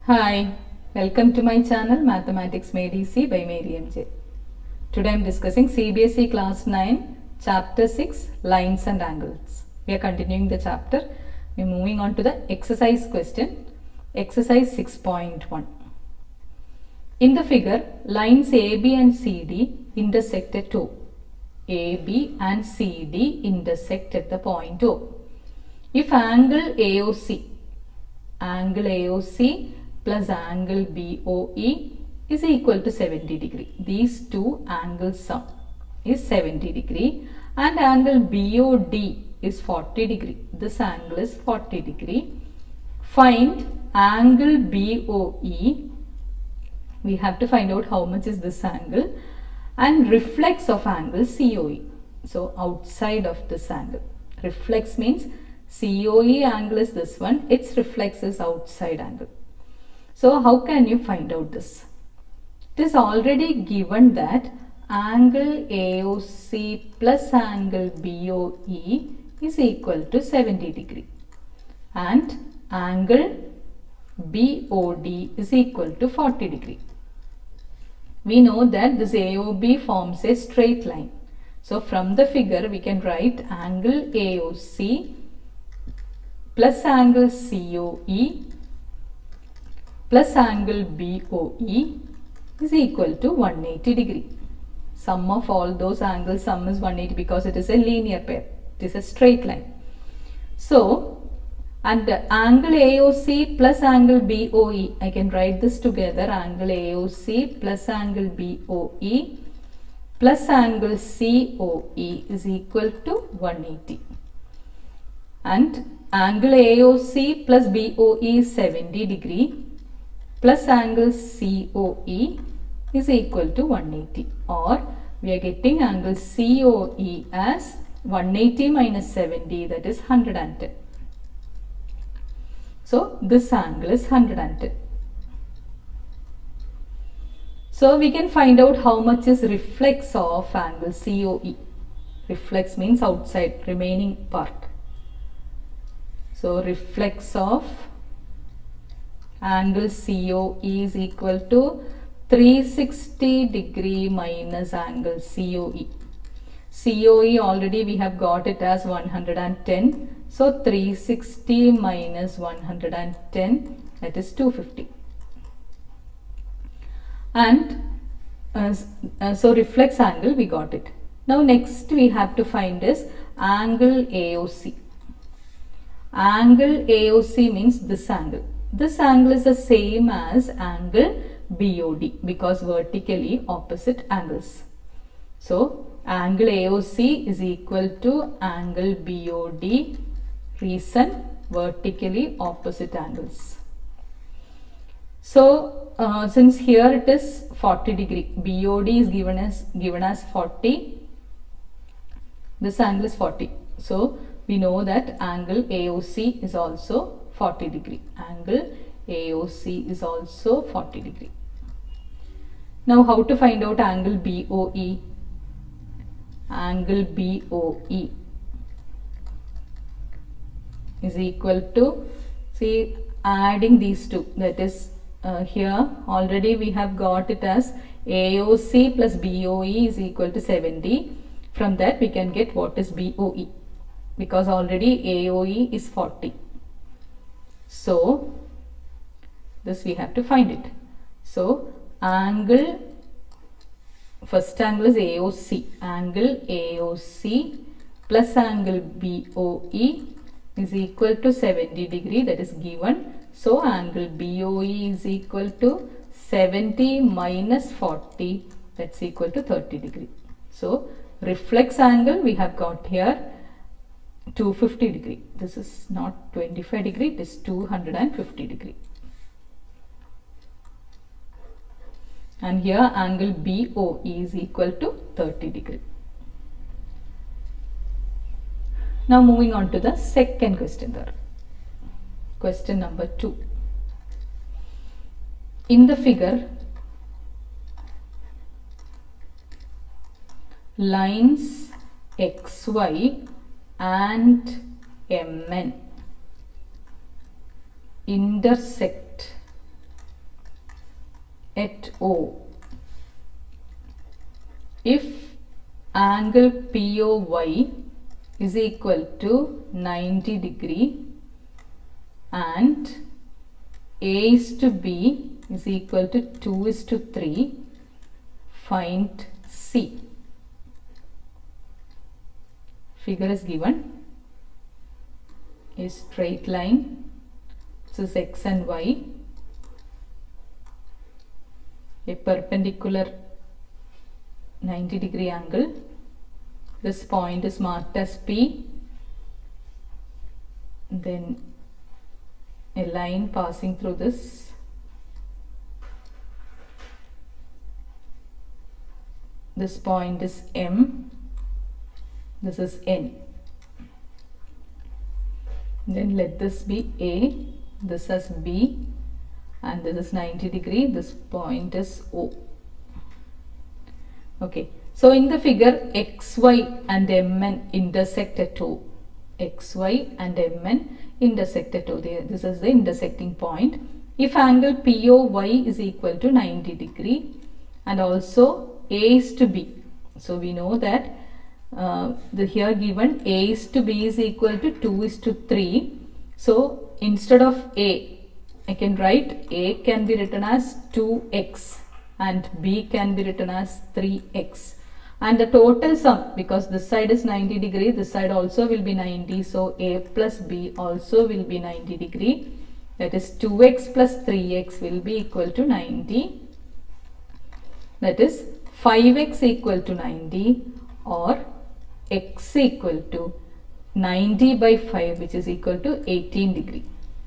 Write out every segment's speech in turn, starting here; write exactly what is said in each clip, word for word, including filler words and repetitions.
Hi, welcome to my channel Mathematics Made Easy by Mary M J. Today I am discussing C B S E Class nine, Chapter six, Lines and Angles. We are continuing the chapter. We are moving on to the exercise question, exercise six point one. In the figure, lines A B and C D intersect at O. A B and C D intersect at the point O. If angle A O C, angle A O C plus angle B O E is equal to seventy degree. These two angles sum is seventy degree and angle B O D is forty degree. This angle is forty degree. Find angle B O E. We have to find out how much is this angle and reflex of angle C O E. So outside of this angle. Reflex means C O E angle is this one. Its reflex is outside angle. So how can you find out this? It is already given that angle A O C plus angle B O E is equal to seventy degree and angle B O D is equal to forty degree. We know that this A O B forms a straight line. So from the figure we can write angle A O C plus angle C O E plus angle B O E is equal to one hundred eighty degree. Sum of all those angles, sum is one hundred eighty because it is a linear pair. It is a straight line. So, and angle A O C plus angle B O E, I can write this together, angle A O C plus angle B O E plus angle C O E is equal to one hundred eighty. And angle A O C plus B O E is seventy degree plus angle C O E is equal to one hundred eighty, or we are getting angle C O E as one hundred eighty minus seventy, that is one hundred ten. So this angle is one hundred ten. So we can find out how much is reflex of angle C O E. Reflex means outside, remaining part. So reflex of angle C O E is equal to three hundred sixty degree minus angle C O E. C O E already we have got it as one hundred ten. So three hundred sixty minus one hundred ten, that is two hundred fifty. And uh, uh, so reflex angle we got it. Now next we have to find is angle A O C. Angle A O C means this angle. This angle is the same as angle B O D because vertically opposite angles. So angle A O C is equal to angle B O D, reason vertically opposite angles. So uh, since here it is forty degree, B O D is given as given as forty, this angle is forty. So we know that angle A O C is also forty degree. Angle A O C is also forty degree. Now how to find out angle B O E? Angle B O E is equal to, see, adding these two, that is uh, here already we have got it as A O C plus B O E is equal to seventy. From that we can get what is B O E because already A O E is forty. So this we have to find it. So angle, first angle is A O C. Angle A O C plus angle B O E is equal to seventy degree, that is given. So angle B O E is equal to seventy minus forty, that's equal to thirty degree. So reflex angle we have got here two hundred fifty degree. This is not twenty-five degree, it is two hundred fifty degree. And here angle B O E is equal to thirty degree. Now moving on to the second question there. Question number two. In the figure, lines X Y and M N intersect at O, if angle P O Y is equal to ninety degree and A is to B is equal to two is to three, find C. Figure is given. A straight line, this is X and Y, a perpendicular ninety degree angle. This point is marked as P, then a line passing through this, this point is M, this is N. Then let this be A, this as B, and this is ninety degree, this point is O. Okay, so in the figure X Y and M N intersect at O. X Y and M N intersect at O. This is the intersecting point. If angle P O Y is equal to ninety degree and also A is to B. So we know that uh, the here given A is to B is equal to two is to three. So instead of A, I can write A can be written as two X and B can be written as three X. And the total sum, because this side is ninety degree, this side also will be ninety, so A plus B also will be ninety degree. That is two X plus three X will be equal to ninety. That is five X equal to ninety, or X equal to ninety by five, which is equal to eighteen degree.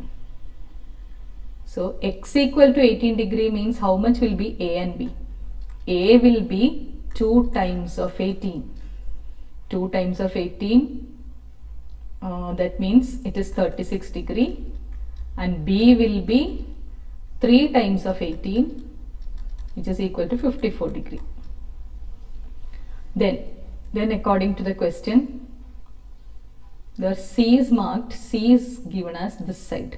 So X equal to eighteen degree means how much will be A and B? A will be two times of eighteen. two times of eighteen, uh, that means it is thirty-six degree, and B will be three times of eighteen, which is equal to fifty-four degree. Then, then according to the question, the C is marked, C is given as this side.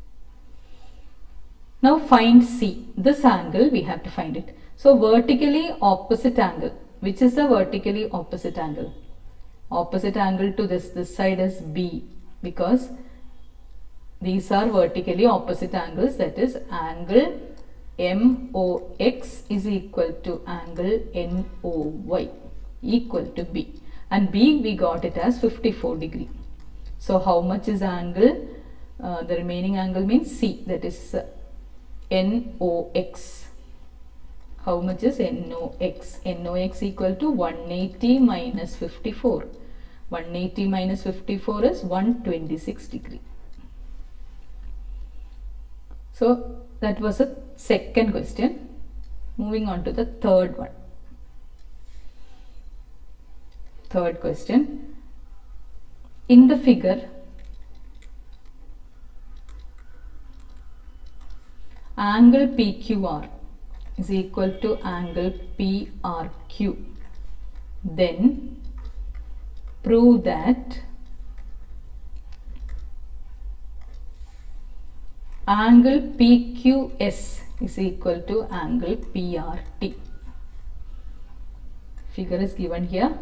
Now find C. This angle we have to find it. So vertically opposite angle. Which is the vertically opposite angle? Opposite angle to this, this side is B, because these are vertically opposite angles, that is angle M O X is equal to angle N O Y equal to B, and B we got it as fifty-four degree. So how much is angle? Uh, the remaining angle means C, that is uh, N O X. How much is N O X? N O X equal to one eighty minus fifty-four. one eighty minus fifty-four is one hundred twenty-six degree. So that was a second question. Moving on to the third one. Third question. In the figure, angle P Q R is equal to angle P R Q. Then prove that angle P Q S is equal to angle P R T. Figure is given here.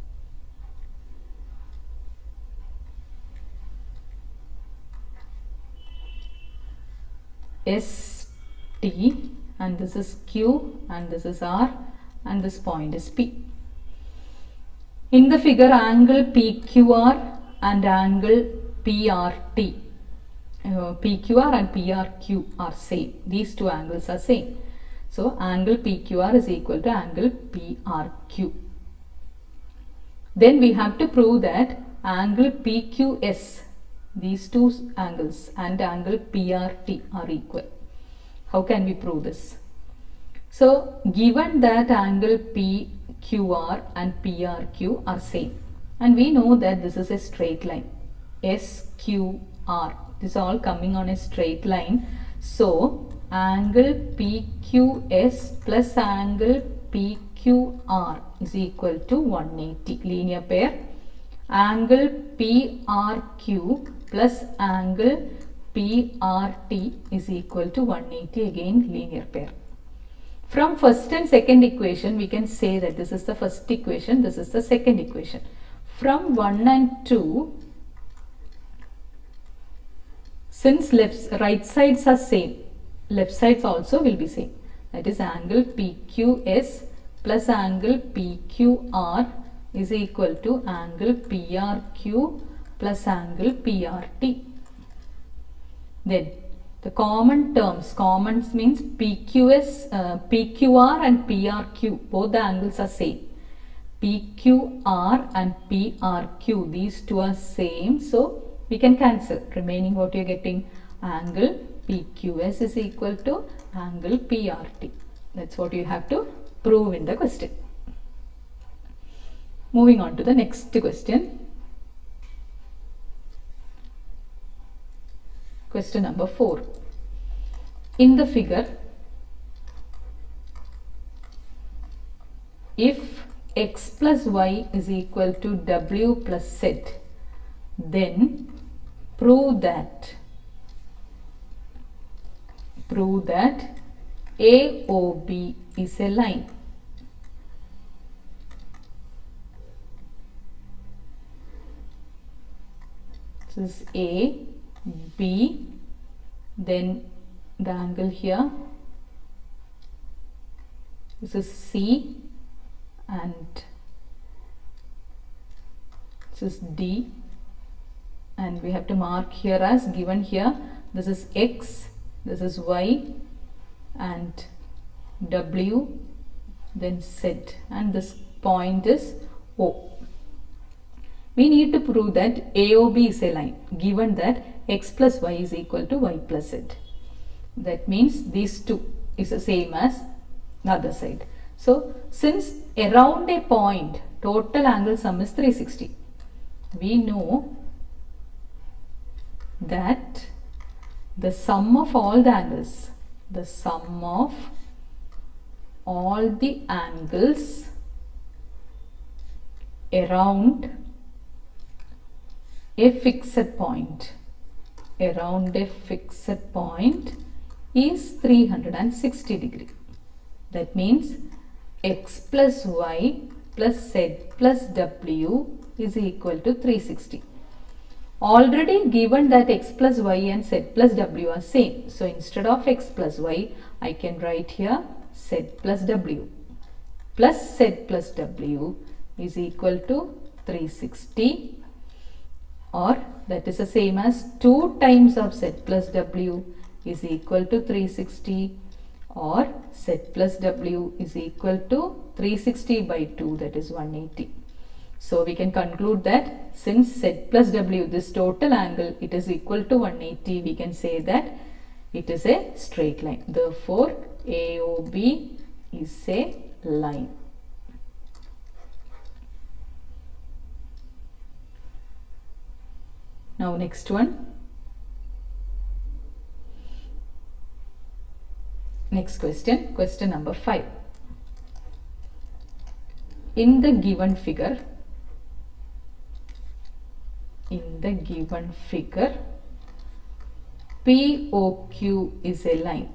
S T, and this is Q, and this is R, and this point is P. In the figure, angle P Q R and angle P R T, uh, P Q R and P R Q are same. These two angles are same. So angle P Q R is equal to angle P R Q. Then we have to prove that angle P Q S, these two angles, and angle P R T are equal. How can we prove this? So given that angle P Q R and P R Q are same, and we know that this is a straight line, S Q R, this is all coming on a straight line. So angle P Q S plus angle P Q R is equal to one eighty, linear pair. Angle P R Q plus angle P R T is equal to one eighty, again linear pair. From first and second equation, we can say that this is the first equation, this is the second equation. From one and two, since left, right sides are same, left sides also will be same. That is angle P Q S plus angle P Q R is equal to angle P R Q plus angle P R T. Then the common terms, common means P Q S, uh, P Q R and P R Q, both the angles are same. P Q R and P R Q, these two are same, so we can cancel. Remaining what you are getting, angle P Q S is equal to angle P R T. That's what you have to prove in the question. Moving on to the next question. Question number four. In the figure, if x plus y is equal to w plus z, then prove that prove that A O B is a line. This is A, B, then the angle here, this is C, and this is D, and we have to mark here as given here, this is X, this is Y, and W, then Z, and this point is O. We need to prove that A O B is a line, given that x plus y is equal to y plus z. That means these two is the same as the other side. So, since around a point total angle sum is three hundred sixty, we know that the sum of all the angles, the sum of all the angles around a fixed point, around a fixed point is three hundred sixty degree. That means x plus y plus z plus w is equal to three hundred sixty. Already given that x plus y and z plus w are same. So instead of x plus y, I can write here z plus w. Plus z plus w is equal to three hundred sixty. Or that is the same as two times of z plus w is equal to three hundred sixty, or z plus w is equal to three hundred sixty by two, that is one hundred eighty. So we can conclude that since z plus w, this total angle, it is equal to one hundred eighty, we can say that it is a straight line. Therefore, A O B is a line. Now next one. Next question, question number five. In the given figure, in the given figure, P O Q is a line.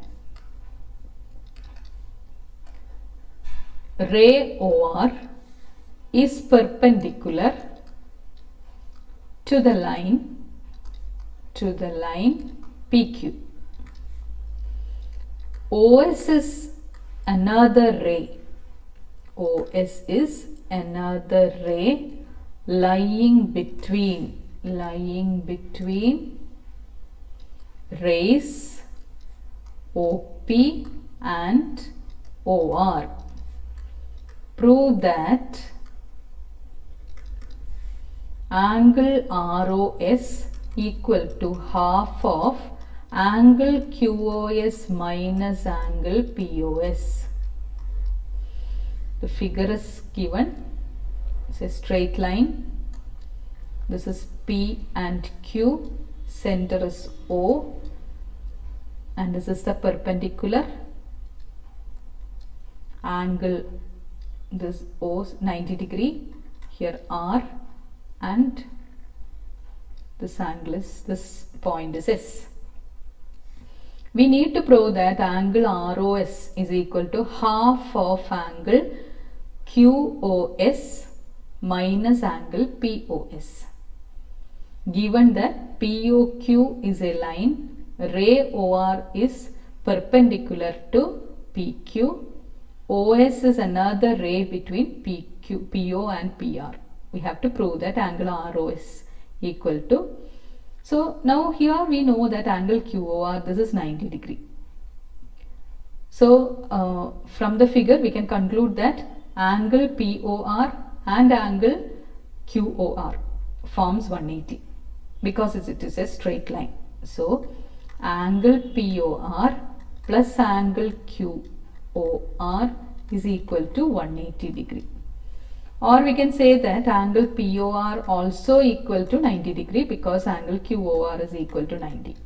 Ray O R is perpendicular to the line to the line P Q. O S is another ray. O S is another ray lying between lying between rays O P and O R. Prove that angle R O S equal to half of angle Q O S minus angle P O S. The figure is given. It's a straight line. This is P and Q. Center is O. And this is the perpendicular. Angle, this O ninety degree. Here R. And this angle is, this point is S. we need to prove that angle R O S is equal to half of angle Q O S minus angle P O S. Given that P O Q is a line, ray O R is perpendicular to P Q, O S is another ray between P Q, P O and P R. We have to prove that angle R O S equal to. So now here we know that angle Q O R, this is ninety degree. So uh, from the figure we can conclude that angle P O R and angle Q O R forms one eighty because it is a straight line. So angle P O R plus angle Q O R is equal to one eighty degree. Or we can say that angle P O R also equal to ninety degree because angle Q O R is equal to ninety.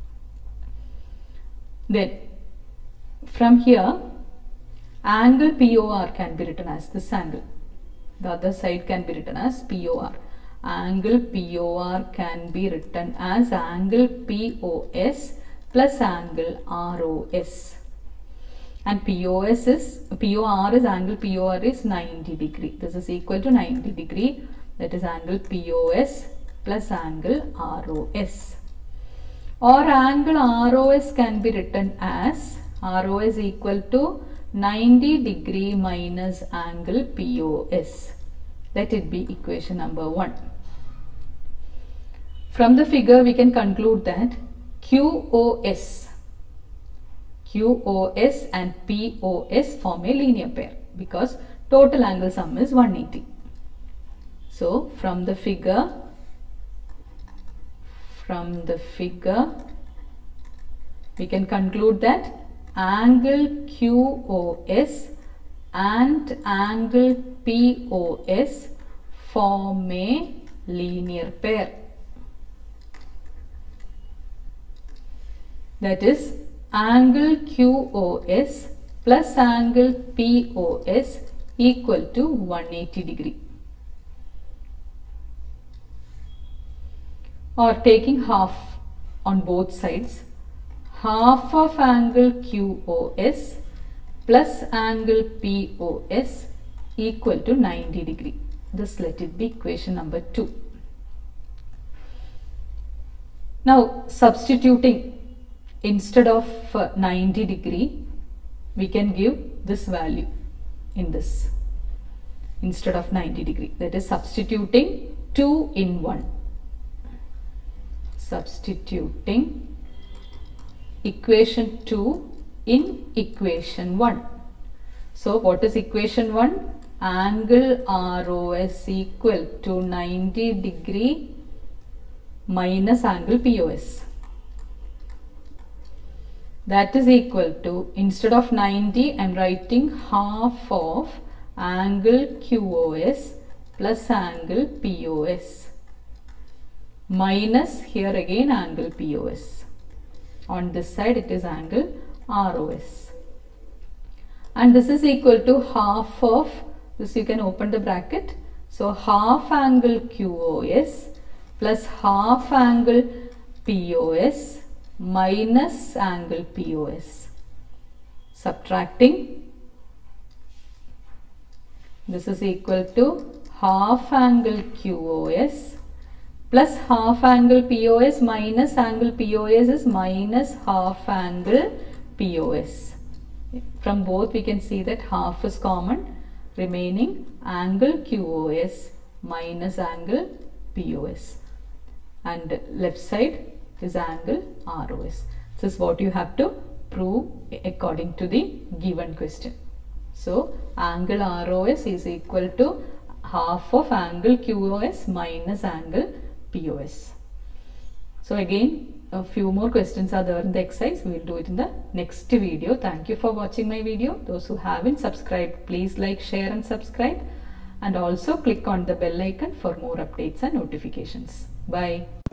Then from here angle P O R can be written as this angle. The other side can be written as P O R. Angle P O R can be written as angle P O S plus angle R O S. And P O S is, P O R is angle P O R is ninety degree. This is equal to ninety degree. That is angle P O S plus angle R O S. Or angle R O S can be written as R O S equal to ninety degree minus angle P O S. Let it be equation number one. From the figure we can conclude that Q O S Q O S and P O S form a linear pair because total angle sum is one eighty. So from the figure, from the figure we can conclude that angle Q O S and angle P O S form a linear pair. That is angle Q O S plus angle P O S equal to one eighty degree. Or taking half on both sides, half of angle Q O S plus angle P O S equal to ninety degree. This let it be equation number two. Now substituting, instead of uh, ninety degree, we can give this value in this instead of ninety degree. That is substituting two in one. Substituting equation two in equation one. So what is equation one? Angle R O S equal to ninety degree minus angle P O S. That is equal to, instead of ninety, I am writing half of angle Q O S plus angle P O S minus here again angle P O S. On this side it is angle R O S. And this is equal to half of, this you can open the bracket. So half angle Q O S plus half angle P O S minus angle P O S. Subtracting, this is equal to half angle Q O S plus half angle P O S minus angle P O S is minus half angle P O S. From both we can see that half is common, remaining angle Q O S minus angle P O S, and left side is angle R O S. This is what you have to prove according to the given question. So angle R O S is equal to half of angle Q O S minus angle P O S. So again a few more questions are there in the exercise. We will do it in the next video. Thank you for watching my video. Those who haven't subscribed, please like, share and subscribe, and also click on the bell icon for more updates and notifications. Bye.